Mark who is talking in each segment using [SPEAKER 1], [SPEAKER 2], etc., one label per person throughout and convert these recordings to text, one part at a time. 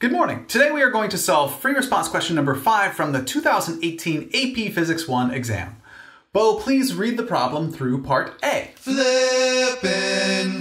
[SPEAKER 1] Good morning. Today we are going to solve free response question number 5 from the 2018 AP Physics 1 exam. Bo, please read the problem through part A.
[SPEAKER 2] Flippin'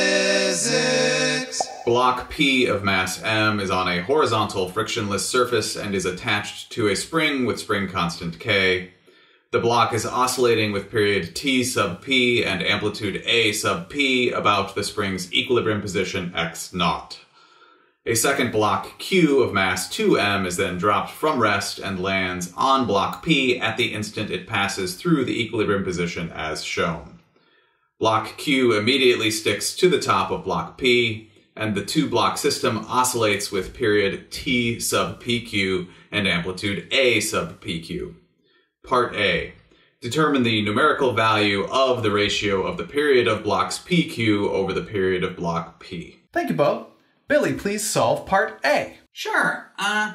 [SPEAKER 2] physics.
[SPEAKER 3] Block P of mass m is on a horizontal frictionless surface and is attached to a spring with spring constant k. The block is oscillating with period t sub p and amplitude a sub p about the spring's equilibrium position x naught. A second block Q of mass 2m is then dropped from rest and lands on block P at the instant it passes through the equilibrium position as shown. Block Q immediately sticks to the top of block P, and the two-block system oscillates with period T sub PQ and amplitude A sub PQ. Part A. Determine the numerical value of the ratio of the period of blocks PQ over the period of block P.
[SPEAKER 1] Thank you, Bo. Billy, please solve part A.
[SPEAKER 4] Sure.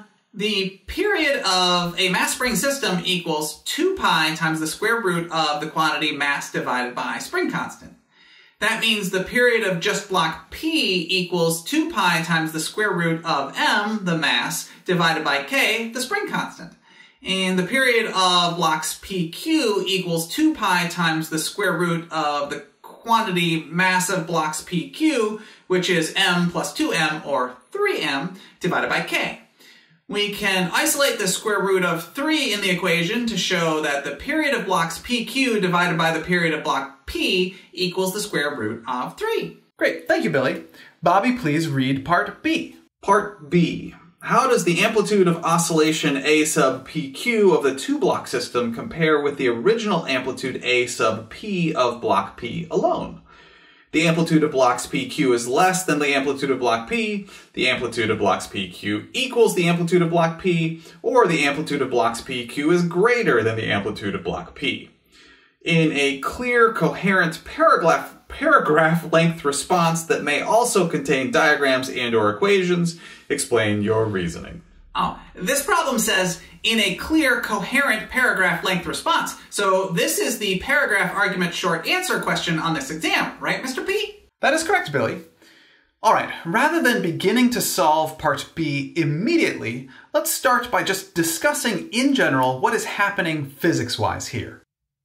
[SPEAKER 4] The period of a mass spring system equals 2 pi times the square root of the quantity mass divided by spring constant. That means the period of just block P equals 2 pi times the square root of m, the mass, divided by k, the spring constant. And the period of blocks PQ equals 2 pi times the square root of the quantity mass of blocks PQ, which is m plus 2m, or 3m, divided by k. We can isolate the square root of 3 in the equation to show that the period of blocks PQ divided by the period of block P equals the square root of 3.
[SPEAKER 1] Great, thank you, Billy. Bobby, please read part B.
[SPEAKER 3] Part B. How does the amplitude of oscillation A sub PQ of the two-block system compare with the original amplitude A sub P of block P alone? The amplitude of blocks PQ is less than the amplitude of block P, the amplitude of blocks PQ equals the amplitude of block P, or the amplitude of blocks PQ is greater than the amplitude of block P. In a clear, coherent paragraph length response that may also contain diagrams and/or equations, explain your reasoning.
[SPEAKER 4] Oh, this problem says, in a clear, coherent paragraph length response. So this is the paragraph argument short answer question on this exam, right, Mr. P?
[SPEAKER 1] That is correct, Billy. All right, rather than beginning to solve part B immediately, let's start by just discussing in general what is happening physics-wise here.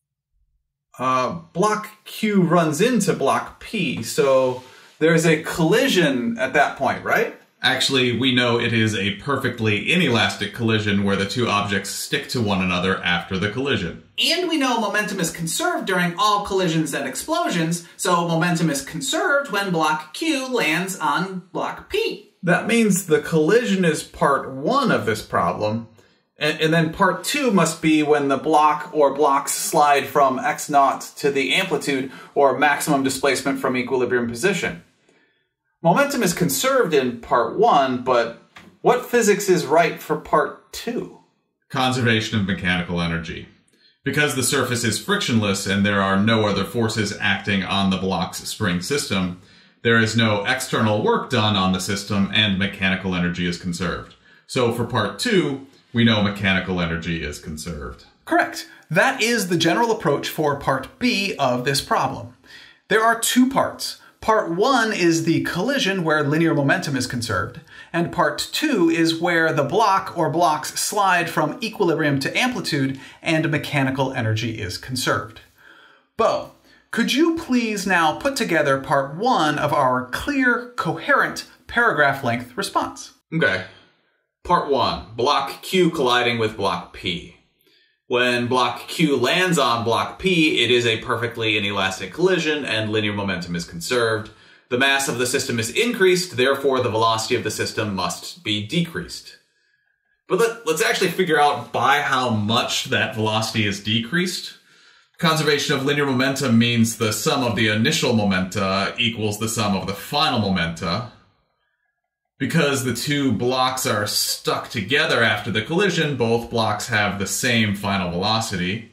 [SPEAKER 3] Block Q runs into block P, so there's a collision at that point, right?
[SPEAKER 2] Actually, we know it is a perfectly inelastic collision where the two objects stick to one another after the collision.
[SPEAKER 4] And we know momentum is conserved during all collisions and explosions, so momentum is conserved when block Q lands on block P.
[SPEAKER 3] That means the collision is part 1 of this problem, and then part 2 must be when the block or blocks slide from x naught to the amplitude or maximum displacement from equilibrium position. Momentum is conserved in part 1, but what physics is right for part 2?
[SPEAKER 2] Conservation of mechanical energy. Because the surface is frictionless and there are no other forces acting on the block's spring system, there is no external work done on the system and mechanical energy is conserved. So for part 2, we know mechanical energy is conserved.
[SPEAKER 1] Correct. That is the general approach for part B of this problem. There are 2 parts. Part 1 is the collision where linear momentum is conserved, and part 2 is where the block or blocks slide from equilibrium to amplitude and mechanical energy is conserved. Bo, could you please now put together part 1 of our clear, coherent paragraph length response?
[SPEAKER 3] Okay. Part 1. Block Q colliding with block P. When block Q lands on block P, it is a perfectly inelastic collision and linear momentum is conserved. The mass of the system is increased, therefore the velocity of the system must be decreased.
[SPEAKER 2] But let's actually figure out by how much that velocity is decreased. Conservation of linear momentum means the sum of the initial momenta equals the sum of the final momenta. Because the two blocks are stuck together after the collision, both blocks have the same final velocity.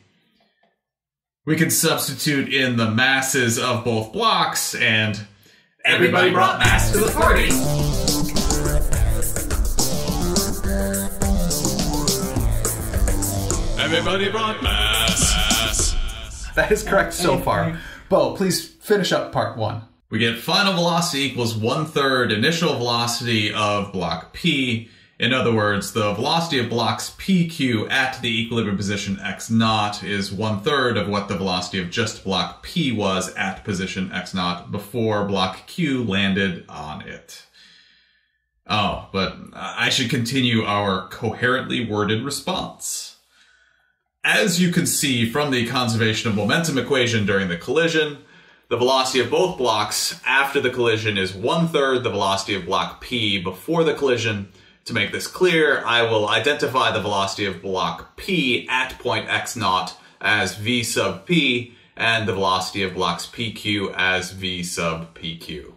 [SPEAKER 2] We can substitute in the masses of both blocks, and
[SPEAKER 4] everybody brought mass to the party!
[SPEAKER 2] Everybody brought mass.
[SPEAKER 1] That is correct so far. Bo, please finish up part 1.
[SPEAKER 2] We get final velocity equals 1/3 initial velocity of block P. In other words, the velocity of blocks PQ at the equilibrium position x0 is 1/3 of what the velocity of just block P was at position x0 before block Q landed on it. Oh, but I should continue our coherently worded response. As you can see from the conservation of momentum equation during the collision, the velocity of both blocks after the collision is 1/3 the velocity of block P before the collision. To make this clear, I will identify the velocity of block P at point x0 as v sub p, and the velocity of blocks PQ as v sub PQ.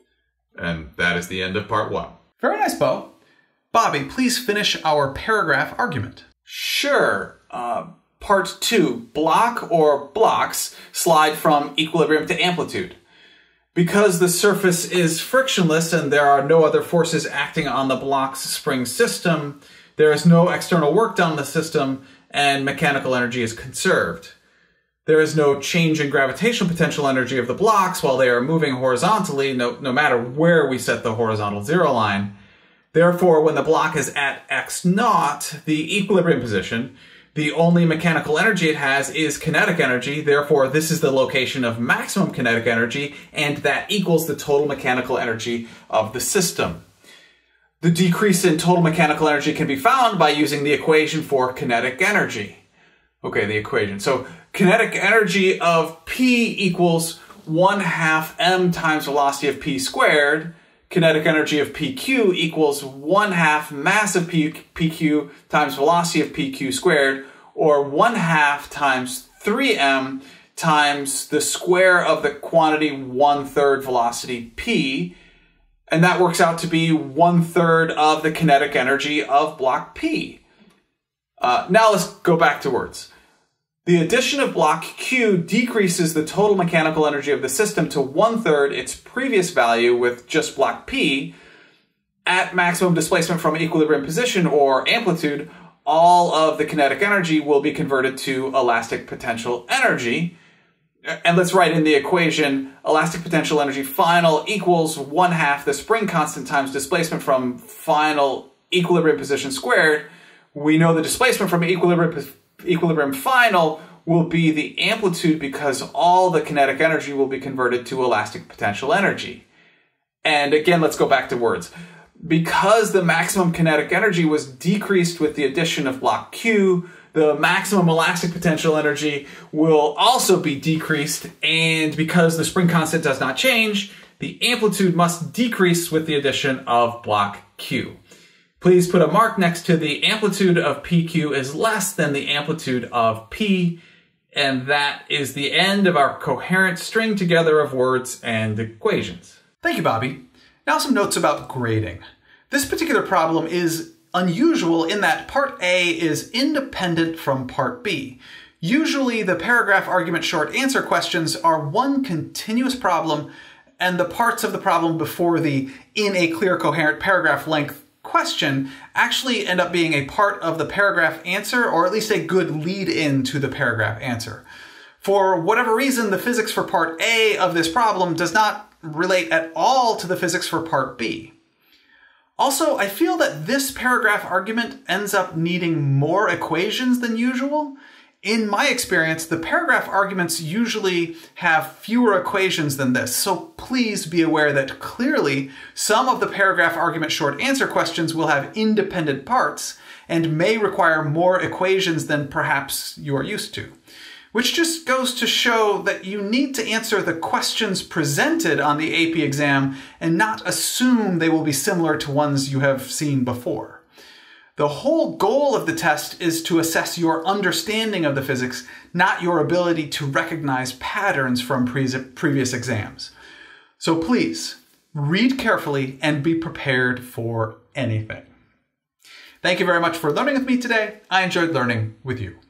[SPEAKER 2] And that is the end of part 1.
[SPEAKER 1] Very nice, Bo. Bobby, please finish our paragraph argument.
[SPEAKER 4] Sure. Part 2, block or blocks slide from equilibrium to amplitude. Because the surface is frictionless and there are no other forces acting on the block's spring system, there is no external work done on the system and mechanical energy is conserved. There is no change in gravitational potential energy of the blocks while they are moving horizontally, no matter where we set the horizontal zero line. Therefore, when the block is at x0, the equilibrium position, the only mechanical energy it has is kinetic energy. Therefore, this is the location of maximum kinetic energy, and that equals the total mechanical energy of the system. The decrease in total mechanical energy can be found by using the equation for kinetic energy. Okay, the equation. So kinetic energy of P equals 1/2 m times velocity of P squared. Kinetic energy of PQ equals 1/2 mass of PQ times velocity of PQ squared, or 1/2 times 3m times the square of the quantity 1/3 velocity P, and that works out to be 1/3 of the kinetic energy of block P. Now let's go back to words. The addition of block Q decreases the total mechanical energy of the system to 1/3 its previous value with just block P. At maximum displacement from equilibrium position or amplitude, all of the kinetic energy will be converted to elastic potential energy. And let's write in the equation, elastic potential energy final equals 1/2 the spring constant times displacement from final equilibrium position squared. We know the displacement from equilibrium final will be the amplitude because all the kinetic energy will be converted to elastic potential energy. And again, let's go back to words. Because the maximum kinetic energy was decreased with the addition of block Q, the maximum elastic potential energy will also be decreased, and because the spring constant does not change, the amplitude must decrease with the addition of block Q. Please put a mark next to the amplitude of PQ is less than the amplitude of P, and that is the end of our coherent string together of words and equations.
[SPEAKER 1] Thank you, Bobby. Now some notes about grading. This particular problem is unusual in that part A is independent from part B. Usually the paragraph argument short answer questions are one continuous problem, and the parts of the problem before the in a clear coherent paragraph length question actually end up being a part of the paragraph answer, or at least a good lead in to the paragraph answer. For whatever reason, the physics for part A of this problem does not relate at all to the physics for part B. Also, I feel that this paragraph argument ends up needing more equations than usual. In my experience, the paragraph arguments usually have fewer equations than this, so please be aware that clearly some of the paragraph argument short answer questions will have independent parts and may require more equations than perhaps you are used to. Which just goes to show that you need to answer the questions presented on the AP exam and not assume they will be similar to ones you have seen before. The whole goal of the test is to assess your understanding of the physics, not your ability to recognize patterns from previous exams. So please, read carefully and be prepared for anything. Thank you very much for learning with me today. I enjoyed learning with you.